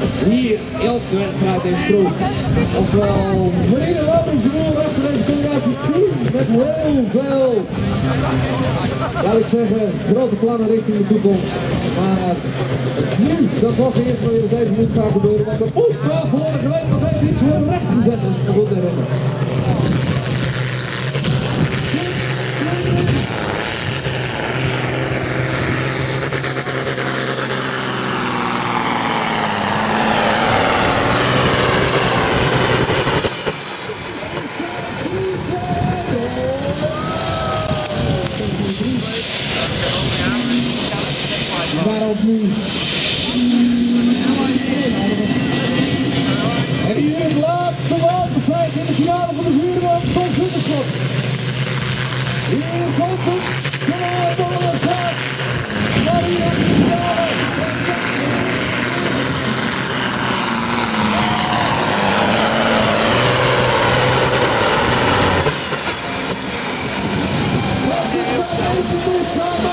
hier op de wedstrijd in Stroom. Ofwel, Marine Lammensroer achter deze combinatie met heel veel, laat ik zeggen, grote plannen richting de toekomst. Maar nu, dat was eerst maar weer eens even moet gaan gebeuren, want de poep vorige week nog even iets voor recht gezet is. Goed herinneren. Daarop nu. En hier het laatste waterfeit in de finale van de vuurwerk van Zutterschot. Hier komt het. Kom door de stad. Maar hier is de finale. Wat is dat?